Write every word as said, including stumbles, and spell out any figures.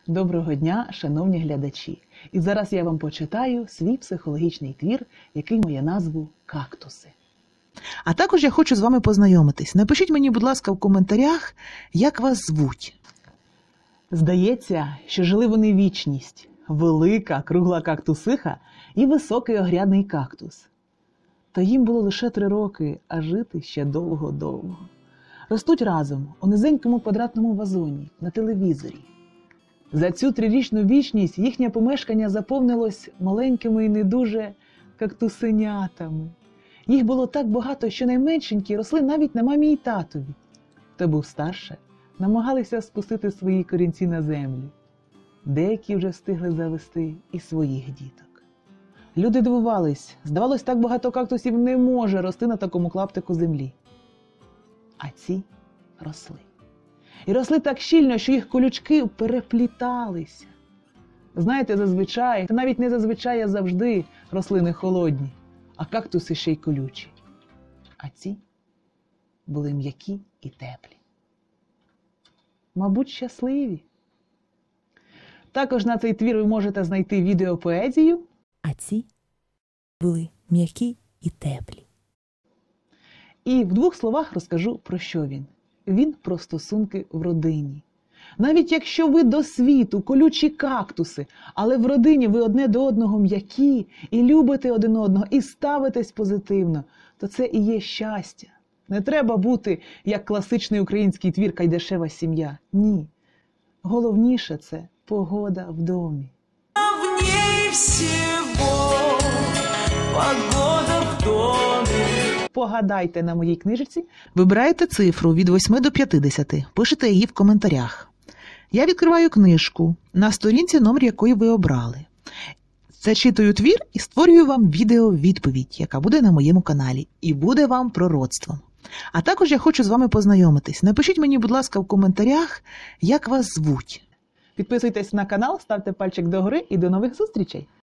Доброго дня, шановні глядачі! І зараз я вам почитаю свій психологічний твір, який має назву «Кактуси». А також я хочу з вами познайомитись. Напишіть мені, будь ласка, в коментарях, як вас звуть. Здається, що жили вони вічність. Велика, кругла кактусиха і високий огрядний кактус. Та їм було лише три роки, а жити ще довго-довго. Ростуть разом у низенькому квадратному вазоні на телевізорі. За цю трирічну вічність їхнє помешкання заповнилось маленькими і не дуже кактусенятами. Їх було так багато, що найменшенькі росли навіть на мамі й татові. Хто був старше, намагалися спустити свої корінці на землю. Деякі вже встигли завести і своїх діток. Люди дивувались, здавалось, так багато кактусів не може рости на такому клаптику землі. А ці росли. І росли так щільно, що їх колючки перепліталися. Знаєте, зазвичай, та навіть не зазвичай, а завжди рослини холодні, а кактуси ще й колючі. А ці були м'які і теплі. Мабуть, щасливі. Також на цей твір ви можете знайти відеопоезію. А ці були м'які і теплі. І в двох словах розкажу, про що він. Він про стосунки в родині. Навіть якщо ви до світу колючі кактуси, але в родині ви одне до одного м'які, і любите один одного, і ставитесь позитивно, то це і є щастя. Не треба бути, як класичний український твір «Кайдашева сім'я». Ні. Головніше – це погода в домі. В ней всего погода в доме. Погадайте на моїй книжці. Вибираєте цифру від восьми до п'ятдесяти, пишете її в коментарях. Я відкриваю книжку, на сторінці номер якої ви обрали. Зачитую твір і створюю вам відео-відповідь, яка буде на моєму каналі, і буде вам пророцтвом. А також я хочу з вами познайомитись. Напишіть мені, будь ласка, в коментарях, як вас звуть. Підписуйтесь на канал, ставте пальчик догори і до нових зустрічей!